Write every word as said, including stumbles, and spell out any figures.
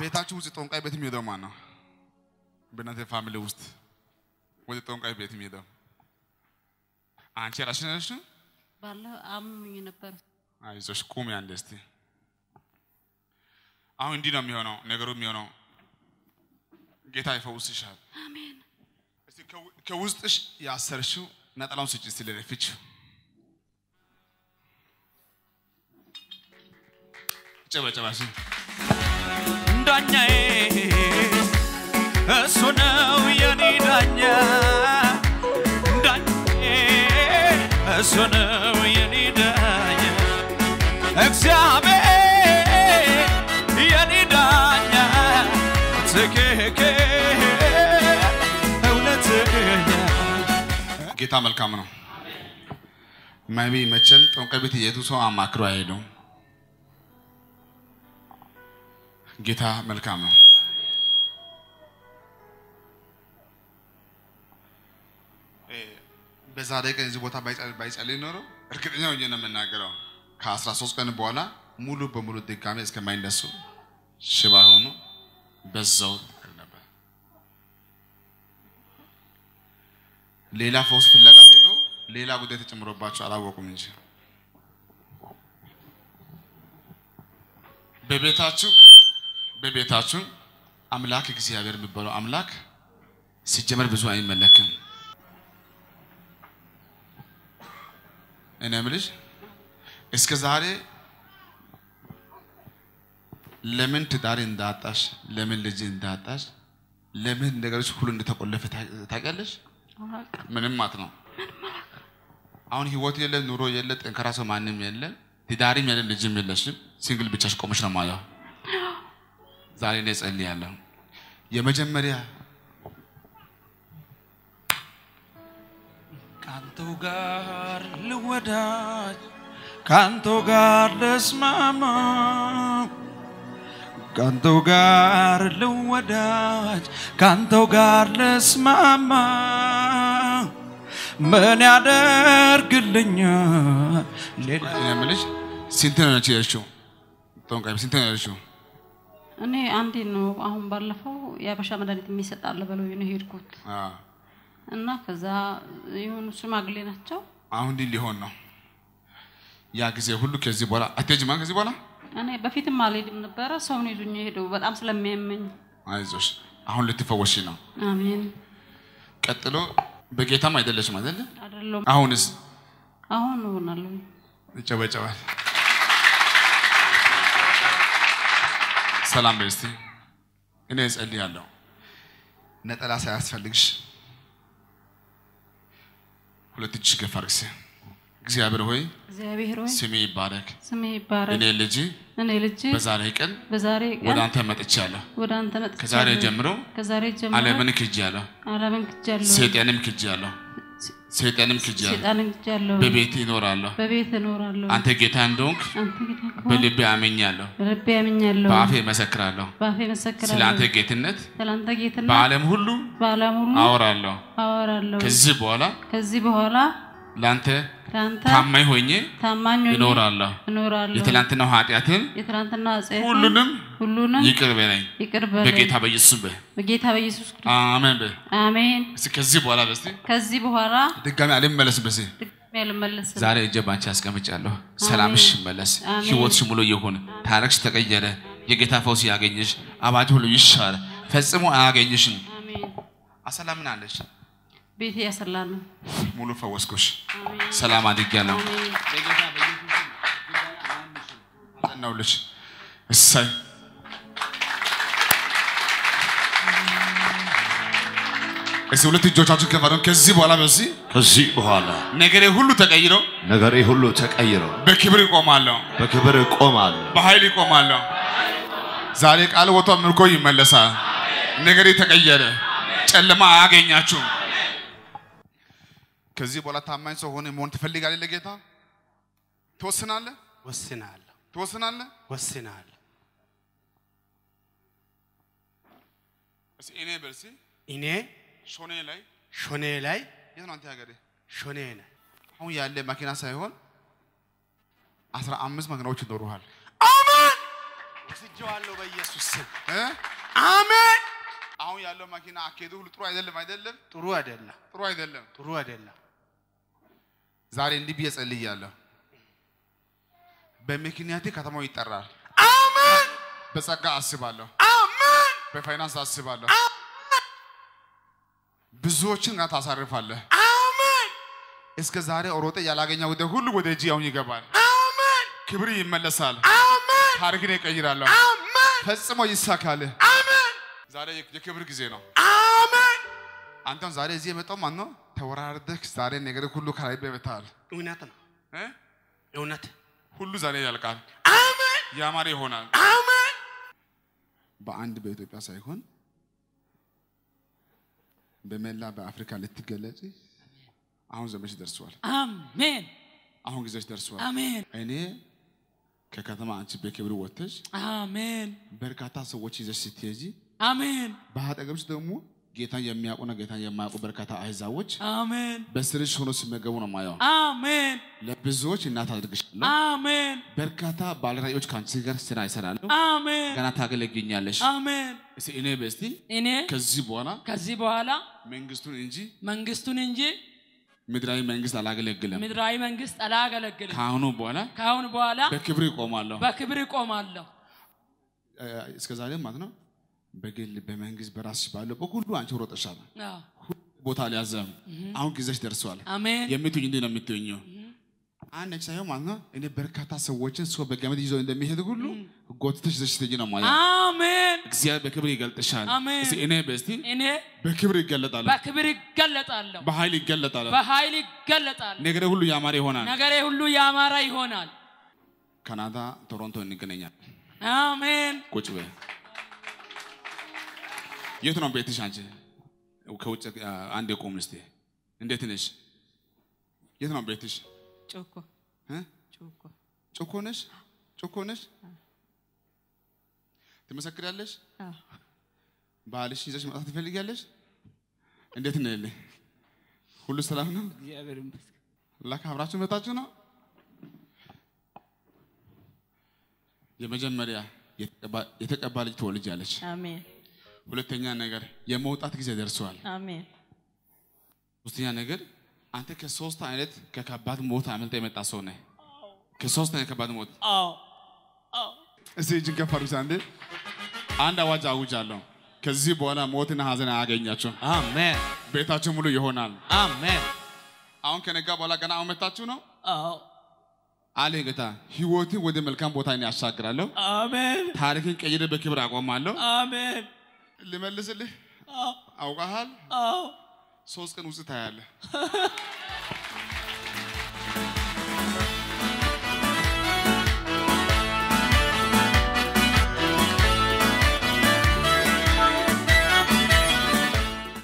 ቤታችሁ ውስጥ ጦንቃይ ቤት የሚሄደው ማን ነው? በእናንተ ፋሚሊ ውስጥ ወደ ጦንቃይ ቤት የሚሄደው አንቺ ራስሽ ነሽ? ባለ አምኝ ነበር። አይዞሽ ቁሚ አንዴ እስቲ። አሁን እንዲህ ነው የሚሆነው ነገሩ የሚሆነው። ጌታ ይፈውስሻል። አሜን። እስቲ ከውስጥሽ ያሰርሽው ነጠላውን ስጪ እስቲ ለፍች ጨበጨባሽ ዳኛዬ እሱ ነው የኔ ዳኛ ዳኛዬ እሱ ነው የኔ ዳኛ እግዚአብሔር የኔ ዳኛ ትክክል እውነተኛ ጌታ መልካም ነው። ማይቢ መቼም ጦንቃይ ቤት የቱ ሰው አማክሮ አይሄድም። ጌታ መልካም ነው። በዛሬ ቀን እዚህ ቦታ ባይጸልይ ኖሮ እርግጠኛ ሆኜ ነው የምናገረው ከ13 ቀን በኋላ ሙሉ በሙሉ ድጋሜ እስከማይነሱ ሽባ ሆኖ በዛው ነበር። ሌላ ፈውስ ፍለጋ ሄዶ ሌላ ጉዳይ ተጨምሮባቸው አላወቁም እንጂ በቤታችሁ በቤታችሁ አምላክ እግዚአብሔር የሚባለው አምላክ ሲጀመር ብዙ አይመለክም። እኔ ምልሽ እስከ ዛሬ ለምን ትዳር እንዳጣሽ ለምን ልጅ እንዳጣሽ ለምን ነገሮች ሁሉ እንደተቆለፈ ታውቂያለሽ? ምንም ማለት ነው። አሁን ህይወት የለ ኑሮ የለ ጠንካራ ሰው ማንንም የለ ትዳርም የለ ልጅም የለሽም ሲንግል ብቻሽ ቆመሽ ነው ማለት ዛሬ ነው ጸልያለሁ። የመጀመሪያ ካንተ ጋር ልወዳጅ ካንተ ጋር ልስማማ ካንተ ጋር ልወዳጅ ካንተ ጋር ልስማማ ምን ያደርግልኛል ሌላ የምልሽ ስንት ነው ያልሽው? ጦንቃይ ስንት ነው ያልሽው? እኔ አንዴ ነው አሁን ባለፈው ያበሻ መድኃኒት የሚሰጣል በለው ነው ሄድኩት አዎ እና ከዛ ይሁን ሽማግሌ ናቸው። አሁን ዲ ሊሆን ነው ያ ጊዜ ሁሉ ከዚህ በኋላ አትሄጂም ከዚህ በኋላ? እኔ በፊትም አልሄድም ነበር ሰው ነው ይዞኝ ሄደው በጣም ስለሚያመኝ። አይዞሽ አሁን ልትፈወሺ ነው። አሜን። ቀጥሎ በጌታም አይደለሽም አይደል? አይደለም። አሁንስ? አሁን ሆናለሁ። ይጨበጨባል። ሰላም በስቲ እኔ ጸልያለሁ። ነጠላ ሳያስፈልግሽ ሁለት እጅ ገፋርክስ እግዚአብሔር ሆይ እግዚአብሔር ሆይ ስሜ ይባረክ ስሜ ይባረክ እኔ ልጅ እኔ ልጅ በዛሬ ቀን በዛሬ ቀን ወደ አንተ መጥቻለሁ ወደ አንተ መጥቻለሁ ከዛሬ ጀምሮ ከዛሬ ጀምሮ ዓለምን ክጄያለሁ ዓለምን ክጄያለሁ ሰይጣንም ክጄያለሁ ሰይጣንም ክጄያለሁ ሰይጣንም ክጄያለሁ በቤቴ እኖራለሁ በቤቴ እኖራለሁ አንተ ጌታ እንደሆንክ አንተ ጌታ በልቤ አመኛለሁ በልቤ አመኛለሁ በአፌ መሰክራለሁ በአፌ መሰክራለሁ ስላንተ ጌትነት ስላንተ ጌትነት በዓለም ሁሉ በዓለም ሁሉ አወራለሁ አወራለሁ ከዚህ በኋላ ከዚህ በኋላ ላንተ ላንተ ታማኝ ሆኜ ታማኝ ሆኜ እኖራለሁ እኖራለሁ የትላንትናው ኃጢአትን የትላንትና ኃጢአትን ሁሉንም ሁሉንም ይቅር በለኝ ይቅር በለኝ በጌታ በኢየሱስ በ በጌታ በኢየሱስ አሜን በ አሜን። እስኪ ከዚህ በኋላ በስቲ ከዚህ በኋላ ድጋሚ አልመለስም በዚህ ድጋሚ አልመለስም። ዛሬ እጄ ባንቺ አስቀምጫለሁ። ሰላምሽ ይመለስ ህይወትሽ ሙሉ ይሁን ታሪክሽ ተቀየረ የጌታ ፈውስ ያገኝሽ አባጅ ሁሉ ይሻር ፈጽሞ አያገኝሽም። አሜን። አሰላምን አለሽ ቤቴ ያሰላል ነው ሙሉ ፈወስኩሽ ሰላም አድርጊያለሁ በጌታ በኢየሱስ ስም አናውልሽ እሰይ እዚህ ሁለት እጆቻችሁን ከፍ አድርጉ። ከዚህ በኋላ በዚህ ከዚህ በኋላ ነገሬ ሁሉ ተቀይሮ ነገሬ ሁሉ ተቀይሮ በክብር ይቆማለሁ በክብር ይቆማለሁ በኃይል ይቆማለሁ። ዛሬ ቃል ወጥቶ ምርኮ ይመለሳል። ነገሬ ተቀየረ ጨለማ አያገኛችሁም። ከዚህ በኋላ ታማኝ ሰው ሆነ መሆን ትፈልጋለህ? ለጌታ ትወስናለህ? ወስናለሁ ትወስናለህ? ወስናለሁ እሺ እኔ በርሲ እኔ ሾኔ ላይ ሾኔ ላይ የት ነው አንተ ሀገሬ? ሾኔ ነህ። አሁን ያለ መኪና ሳይሆን አስራ አምስት መኪናዎች ይኖሩሃል። አሜን ወስጄዋለሁ በኢየሱስ ስም እ አሜን አሁን ያለው መኪና አኬዱ ሁሉ ጥሩ አይደለም አይደለም ጥሩ አይደለም ጥሩ አይደለም ጥሩ አይደለም ዛሬ እንዲህ ቢጸልያለሁ በመኪናቴ ከተማው ይጠራል አሜን በጸጋ አስባለሁ አሜን በፋይናንስ አስባለሁ ብዙዎችን ጋር ታሳርፋለህ አሜን እስከ ዛሬ ኦሮጤ ያላገኘው ወደ ሁሉ ወደ እጅ አሁን ይገባል አሜን ክብር ይመለሳል አሜን ታሪክን ይቀይራል አሜን ፈጽሞ ይሳካል አሜን ዛሬ የክብር ጊዜ ነው አሜን አንተም ዛሬ እዚህ የመጣው ማን ነው ተወራርደህ ዛሬ ነገር ሁሉ ካላይ በመታል እውነት ነው እ እውነት ሁሉ ዛሬ ያልቃል አሜን ያማረ ይሆናል አሜን በአንድ በኢትዮጵያ ሳይሆን በመላ በአፍሪካ ልትገለጽ አሁን ዘመንሽ ደርሷል አሜን አሁን ጊዜሽ ደርሷል አሜን እኔ ከከተማ አንቺ በክብር ወጥተሽ አሜን በርካታ ሰዎች ይዘሽ ስትሄጂ አሜን በአጠገብሽ ደግሞ ጌታን የሚያውቁና ጌታን የማያውቁ በርካታ አህዛቦች አሜን በስርሽ ሆኖ ሲመገቡ ነው ማየው አሜን ለብዙዎች እናት አድርግሻለሁ አሜን በርካታ ባለራዕዮች ካንቺ ጋር ስራ ይሰራሉ አሜን ገና ታገለግኛለሽ አሜን እስቲ እኔ በስቲ እኔ ከዚህ በኋላ ከዚህ በኋላ መንግስቱን እንጂ መንግስቱን እንጂ ምድራዊ መንግስት አላገለግልም ምድራዊ መንግስት አላገለግልም ካሁኑ በኋላ ካሁን በኋላ በክብር ይቆማለሁ በክብር ይቆማለሁ እስከዛሬ ማለት ነው በግል በመንግስት በራስሽ ባለው በሁሉ አንቺ ሮጠሻል አዎ ቦታ ሊያዘም አሁን ጊዜሽ ደርሷል አሜን የምትኝ እንዴ ነው የምትኙ አንድ ሳይሆን ማለት ነው እኔ በርካታ ሰዎችን ሰው በገመድ ይዞ እንደሚሄድ ሁሉ ጎትተሽ ዘሽ ትጂ ነው ማለት አሜን እግዚአብሔር በክብር ይገልጥሻል አሜን እስቲ እኔ በስቲ እኔ በክብር ይገለጣል በክብር ይገለጣል በኃይል ይገለጣል በኃይል ይገለጣል ነገሬ ሁሉ ያማረ ይሆናል ነገሬ ሁሉ ያማረ ይሆናል ካናዳ ቶሮንቶ እንገናኛለን አሜን ቁጭ በይ የት ነው ቤትሽ አንቺ ከውጭ አንድ የቆም እስቲ እንዴት ነሽ የት ነው ቤትሽ ጮኮ እ ጮኮ ጮኮ ነሽ ጮኮ ነሽ ትመሰክሪያለሽ አዎ ባልሽ ይዘሽ መጣት ትፈልጊያለሽ እንዴት ነህ ሁሉ ሰላም ነው እግዚአብሔር ይመስገን ለካ አብራችሁ መጣችሁ ነው የመጀመሪያ የተቀባ ልጅ ትወልጃለሽ አሜን ሁለተኛ ነገር የመውጣት ጊዜ ደርሷል አሜን ሶስተኛ ነገር አንተ ከሶስት አይነት ከከባድ ሞት አመልጠ የመጣ ሰው ነህ ከሶስት አይነት ከከባድ ሞት አዎ አዎ እሺ እጅን ከፍ አድርጉ አንዴ አንድ አዋጅ አውጃለሁ ከዚህ በኋላ ሞትና ሐዘን አያገኛችሁ አሜን ቤታችሁ ሙሉ ይሆናል አሜን አሁን ከነጋ በኋላ ገና አመጣችሁ ነው አዎ አለ ጌታ ህይወትን ወደ መልካም ቦታ እኔ አሻግራለሁ አሜን ታሪክን ቀይሬ በክብር አቆማለሁ አሜን ልመልስልህ አዎ አውቃሃል አዎ ሶስት ቀን ውስጥ ታያለህ